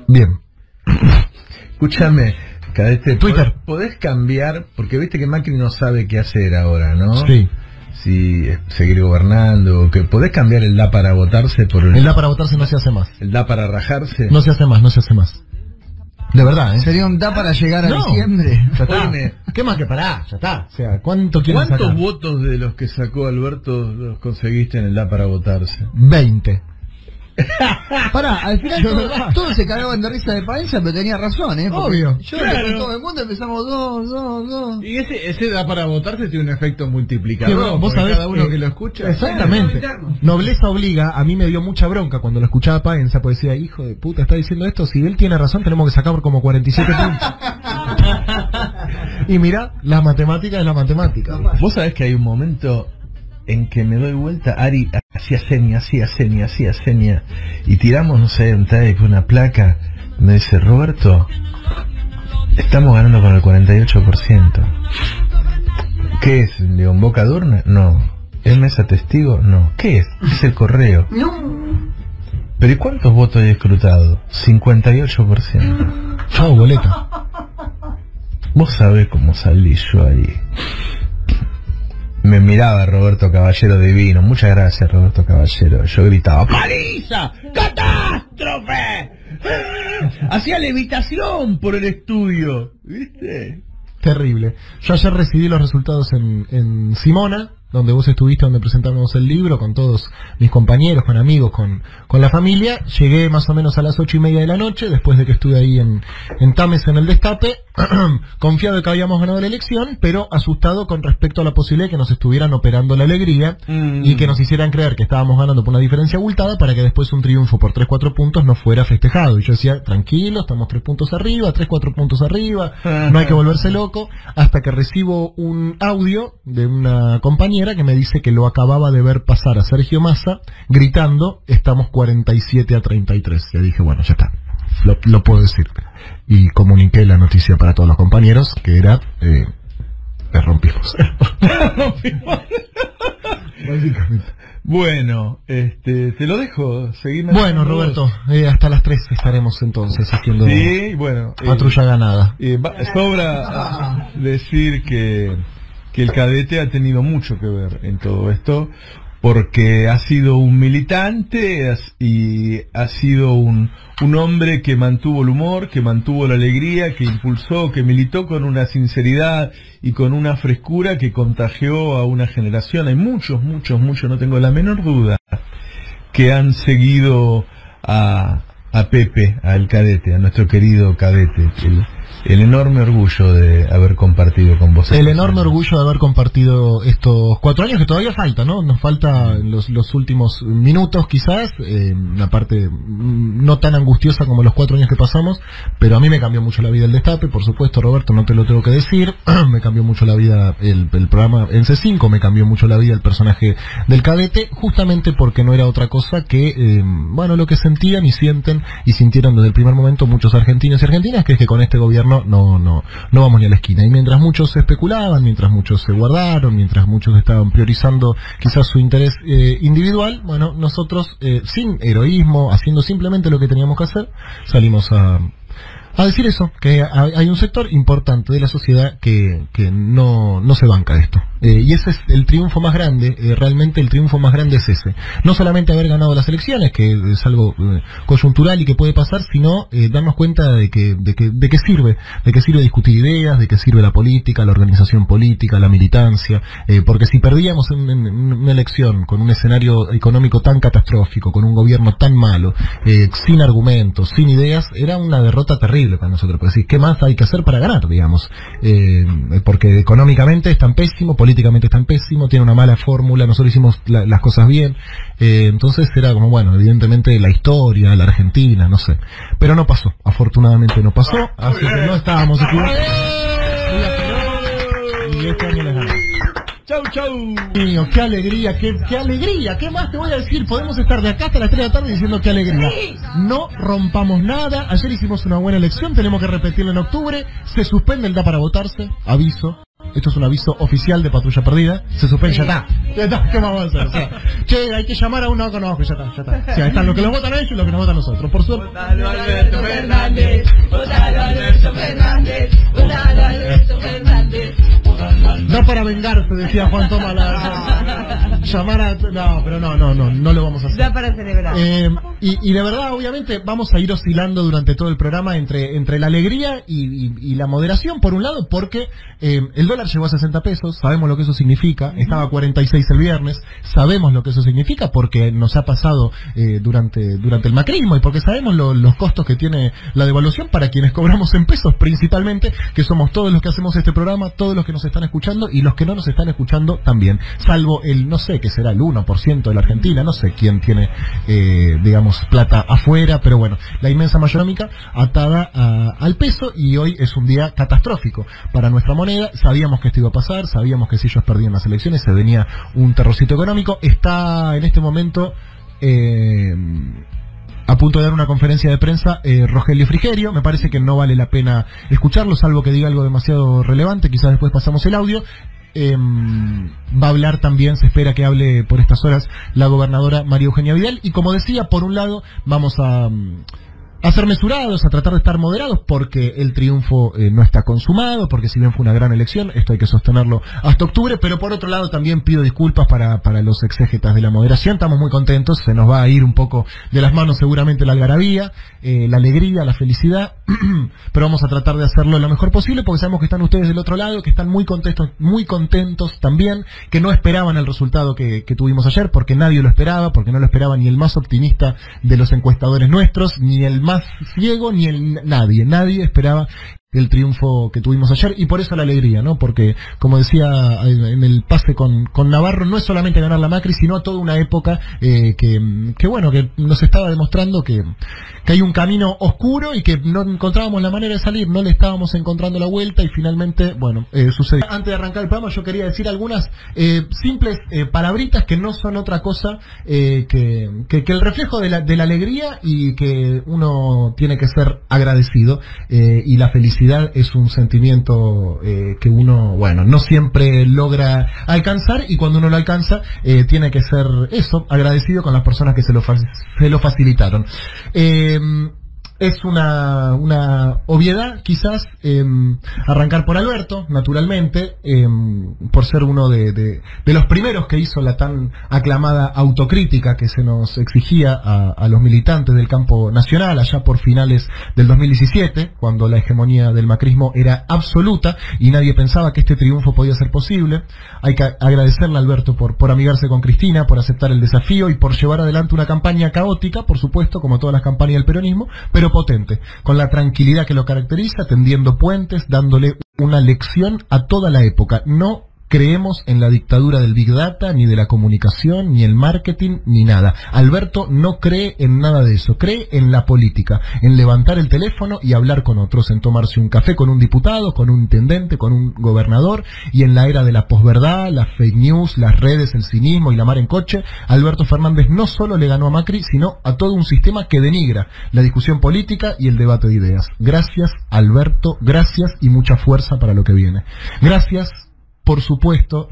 Bien. Escúchame, Cadete, Twitter. ¿podés cambiar? Porque viste que Macri no sabe qué hacer ahora, ¿no? Sí. Si seguir gobernando, que podés cambiar el da para votarse por El da para votarse no se hace más. el da para rajarse. No se hace más, no se hace más. De verdad, ¿eh? Sería un da para llegar a No. diciembre. Ya está. Oíme. ¿Qué más que pará? Ya está. O sea, ¿cuánto quieren ¿Cuántos sacar? votos de los que sacó Alberto los conseguiste en el da para votarse? 20. Pará, al final De verdad. todos se cagaban de risa de Paenza, pero tenía razón, ¿eh? Porque Obvio. Yo Claro. con todo el mundo empezamos dos. Y ese da para votarse tiene un efecto multiplicador. Sí, vos porque sabés cada uno que lo escucha. Exactamente. Nobleza obliga. A mí me dio mucha bronca cuando lo escuchaba Paenza, porque decía, hijo de puta, está diciendo esto. Si él tiene razón, tenemos que sacar como 47 puntos. Y mirá, la matemática es la matemática. Vos sabés que hay un momento en que me doy vuelta, Ari hacía seña, y tiramos, no sé, un tape, una placa, me dice, Roberto, estamos ganando con el 48%. ¿Qué es? ¿De un boca de urna? No. ¿Es mesa testigo? No. ¿Qué es? Es el correo. ¿Pero y cuántos votos hay escrutados? 58%. Chau, boleta. Vos sabés cómo salí yo ahí. Me miraba Roberto Caballero divino. Muchas gracias, Roberto Caballero. Yo gritaba, ¡paliza! ¡Catástrofe! Hacía levitación por el estudio. ¿Viste? Terrible. Yo ayer recibí los resultados en Simona, donde vos estuviste, donde presentamos el libro con todos mis compañeros, con amigos, con la familia. Llegué más o menos a las 8:30 de la noche, después de que estuve ahí en Tames en el Destape, confiado de que habíamos ganado la elección, pero asustado con respecto a la posibilidad de que nos estuvieran operando la alegría y que nos hicieran creer que estábamos ganando por una diferencia abultada para que después un triunfo por 3-4 puntos no fuera festejado. Y yo decía, tranquilo, estamos 3 puntos arriba, 3-4 puntos arriba, no hay que volverse loco, hasta que recibo un audio de una compañera que me dice que lo acababa de ver pasar a Sergio Massa gritando, estamos 47-33. Y dije, bueno, ya está, lo puedo decir. Y comuniqué la noticia para todos los compañeros, que era, le rompimos. Básicamente. Bueno, te lo dejo. Seguime. Bueno, Roberto, hasta las 3 estaremos entonces haciendo Sí, bueno. patrulla ganada. Sobra decir que el Cadete ha tenido mucho que ver en todo esto, porque ha sido un militante y ha sido un hombre que mantuvo el humor, que mantuvo la alegría, que impulsó, que militó con una sinceridad y con una frescura que contagió a una generación. Hay muchos, no tengo la menor duda, que han seguido a Pepe, al Cadete, a nuestro querido Cadete. El enorme orgullo de haber compartido con vos. El enorme orgullo de haber compartido estos 4 años que todavía falta, ¿no? Nos falta los últimos minutos quizás, una parte no tan angustiosa como los 4 años que pasamos, pero a mí me cambió mucho la vida el Destape, por supuesto, Roberto, no te lo tengo que decir, me cambió mucho la vida el programa en C5, me cambió mucho la vida el personaje del Cadete, justamente porque no era otra cosa que, bueno, lo que sentían y sienten y sintieron desde el primer momento muchos argentinos y argentinas, que es que con este gobierno no vamos ni a la esquina. Y mientras muchos especulaban, mientras muchos se guardaron, mientras muchos estaban priorizando quizás su interés individual, bueno, nosotros sin heroísmo, haciendo simplemente lo que teníamos que hacer, salimos a decir eso, que hay un sector importante de la sociedad que no se banca esto. Y ese es el triunfo más grande, realmente el triunfo más grande es ese. No solamente haber ganado las elecciones, que es algo coyuntural y que puede pasar, sino darnos cuenta de que sirve discutir ideas, de que sirve la política, la organización política, la militancia, porque si perdíamos en una elección con un escenario económico tan catastrófico, con un gobierno tan malo, sin argumentos, sin ideas, era una derrota terrible para nosotros. Pues decir, ¿qué más hay que hacer para ganar, digamos? Porque económicamente es tan pésimo, políticamente es tan pésimo, tiene una mala fórmula, nosotros hicimos las cosas bien, entonces era como, bueno, evidentemente la historia, la Argentina, no sé, pero no pasó, afortunadamente no pasó, así que no estábamos equivocados y este año les ganamos. Chau, chau. Mío, qué alegría, qué alegría, qué más te voy a decir, podemos estar de acá hasta las 3 de la tarde diciendo qué alegría. No rompamos nada, ayer hicimos una buena elección, tenemos que repetirlo en octubre, se suspende el da para votarse, aviso. Esto es un aviso oficial de Patrulla Perdida. Se suspende, ya está, ¿qué vamos a hacer? O sea, che, hay que llamar a uno, no conozco, ya está. O sea, están los que los votan a ellos y los que nos votan a nosotros, por suerte. Ya para vengarse, decía Juan Tomás. Llamar a... No, pero no lo vamos a hacer. Ya para celebrar. Y de verdad, obviamente, vamos a ir oscilando durante todo el programa entre la alegría y la moderación, por un lado, porque el dólar llegó a 60 pesos, sabemos lo que eso significa, estaba a 46 el viernes, sabemos lo que eso significa porque nos ha pasado durante el macrismo y porque sabemos los costos que tiene la devaluación para quienes cobramos en pesos, principalmente, que somos todos los que hacemos este programa, todos los que nos están escuchando y los que no nos están escuchando también, salvo el, no sé, que será el 1% de la Argentina, no sé quién tiene, digamos, plata afuera, pero bueno, la inmensa mayoría atada al peso, y hoy es un día catastrófico para nuestra moneda. Sabíamos que esto iba a pasar, sabíamos que si ellos perdían las elecciones se venía un terrorcito económico. Está en este momento a punto de dar una conferencia de prensa Rogelio Frigerio. Me parece que no vale la pena escucharlo, salvo que diga algo demasiado relevante. Quizás después pasamos el audio. Va a hablar también, se espera que hable por estas horas, la gobernadora María Eugenia Vidal. Y como decía, por un lado vamos a ser mesurados, a tratar de estar moderados, porque el triunfo no está consumado, porque si bien fue una gran elección, esto hay que sostenerlo hasta octubre, pero por otro lado también pido disculpas para los exégetas de la moderación. Estamos muy contentos, se nos va a ir un poco de las manos seguramente la algarabía, la alegría, la felicidad, pero vamos a tratar de hacerlo lo mejor posible, porque sabemos que están ustedes del otro lado, que están muy contentos también, que no esperaban el resultado que tuvimos ayer, porque nadie lo esperaba, porque no lo esperaba ni el más optimista de los encuestadores nuestros, ni el más ciego, ni nadie esperaba el triunfo que tuvimos ayer, y por eso la alegría, ¿no? Porque, como decía en el pase con Navarro, no es solamente ganar la Macri, sino toda una época que bueno, que nos estaba demostrando que hay un camino oscuro y que no encontrábamos la manera de salir, no le estábamos encontrando la vuelta, y finalmente, bueno, sucedió. Antes de arrancar el programa, yo quería decir algunas simples palabritas que no son otra cosa que el reflejo de la alegría, y que uno tiene que ser agradecido, y la felicidad es un sentimiento que uno, bueno, no siempre logra alcanzar, y cuando uno lo alcanza tiene que ser eso, agradecido con las personas que se lo facilitaron. Es una obviedad, quizás, arrancar por Alberto, naturalmente, por ser uno de los primeros que hizo la tan aclamada autocrítica que se nos exigía a los militantes del campo nacional, allá por finales del 2017, cuando la hegemonía del macrismo era absoluta y nadie pensaba que este triunfo podía ser posible. Hay que agradecerle a Alberto por amigarse con Cristina, por aceptar el desafío y por llevar adelante una campaña caótica, por supuesto, como todas las campañas del peronismo, pero potente, con la tranquilidad que lo caracteriza, tendiendo puentes, dándole una lección a toda la época. No creemos en la dictadura del Big Data, ni de la comunicación, ni el marketing, ni nada. Alberto no cree en nada de eso, cree en la política, en levantar el teléfono y hablar con otros, en tomarse un café con un diputado, con un intendente, con un gobernador, y en la era de la posverdad, las fake news, las redes, el cinismo y la mar en coche, Alberto Fernández no solo le ganó a Macri, sino a todo un sistema que denigra la discusión política y el debate de ideas. Gracias, Alberto, gracias, y mucha fuerza para lo que viene. Gracias, por supuesto,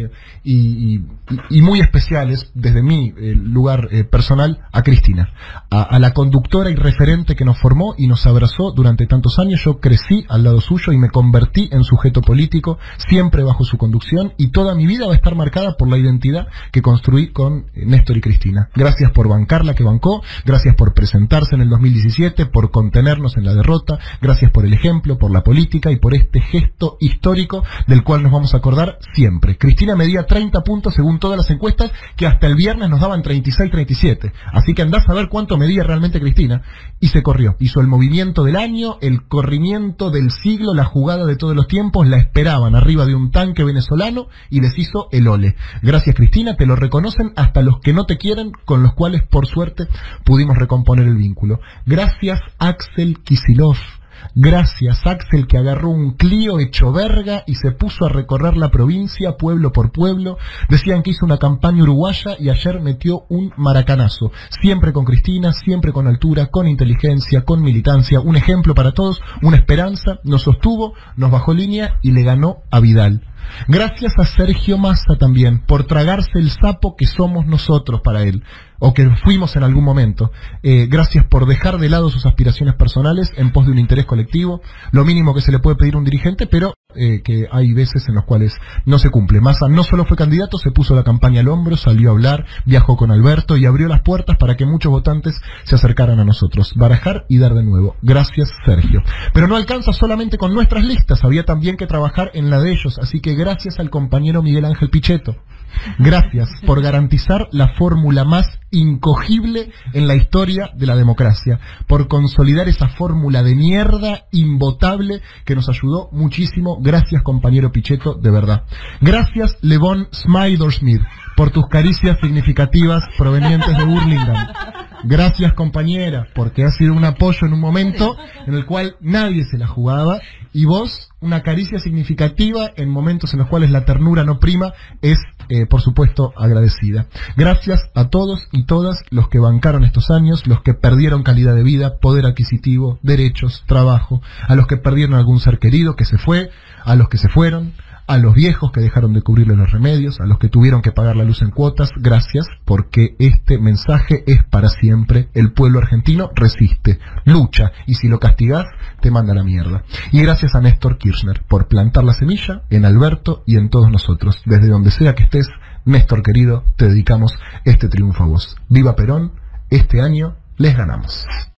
y muy especiales desde mi lugar personal, a Cristina, a la conductora y referente que nos formó y nos abrazó durante tantos años. Yo crecí al lado suyo y me convertí en sujeto político, siempre bajo su conducción, y toda mi vida va a estar marcada por la identidad que construí con Néstor y Cristina. Gracias por bancar la que bancó, gracias por presentarse en el 2017, por contenernos en la derrota, gracias por el ejemplo, por la política y por este gesto histórico del cual nos vamos a acordar siempre. Cristina medía 30 puntos según todas las encuestas, que hasta el viernes nos daban 36, 37. Así que andás a ver cuánto medía realmente Cristina. Y se corrió. Hizo el movimiento del año, el corrimiento del siglo, la jugada de todos los tiempos. La esperaban arriba de un tanque venezolano y les hizo el ole. Gracias, Cristina, te lo reconocen hasta los que no te quieren, con los cuales por suerte pudimos recomponer el vínculo. Gracias, Axel Kicillof. Gracias, Axel, que agarró un Clio hecho verga y se puso a recorrer la provincia pueblo por pueblo. Decían que hizo una campaña uruguaya y ayer metió un maracanazo. Siempre con Cristina, siempre con altura, con inteligencia, con militancia. Un ejemplo para todos, una esperanza. Nos sostuvo, nos bajó línea y le ganó a Vidal. Gracias a Sergio Massa también, por tragarse el sapo que somos nosotros para él, o que fuimos en algún momento. Gracias por dejar de lado sus aspiraciones personales en pos de un interés colectivo, lo mínimo que se le puede pedir a un dirigente, pero que hay veces en los cuales no se cumple. Massa no solo fue candidato, se puso la campaña al hombro, salió a hablar, viajó con Alberto y abrió las puertas para que muchos votantes se acercaran a nosotros. Barajar y dar de nuevo. Gracias, Sergio. Pero no alcanza solamente con nuestras listas, había también que trabajar en la de ellos, así que gracias al compañero Miguel Ángel Pichetto. Gracias por garantizar la fórmula más incogible en la historia de la democracia, por consolidar esa fórmula de mierda invotable que nos ayudó muchísimo. Gracias, compañero Pichetto, de verdad. Gracias, Levon Smider-Smith, por tus caricias significativas provenientes de Burlingame. Gracias, compañera, porque has sido un apoyo en un momento en el cual nadie se la jugaba, y vos, una caricia significativa en momentos en los cuales la ternura no prima, es, por supuesto, agradecida. Gracias a todos y todas los que bancaron estos años, los que perdieron calidad de vida, poder adquisitivo, derechos, trabajo, a los que perdieron algún ser querido que se fue, a los que se fueron, a los viejos que dejaron de cubrirle los remedios, a los que tuvieron que pagar la luz en cuotas. Gracias, porque este mensaje es para siempre. El pueblo argentino resiste, lucha, y si lo castigás, te manda a la mierda. Y gracias a Néstor Kirchner por plantar la semilla en Alberto y en todos nosotros. Desde donde sea que estés, Néstor querido, te dedicamos este triunfo a vos. Viva Perón, este año les ganamos.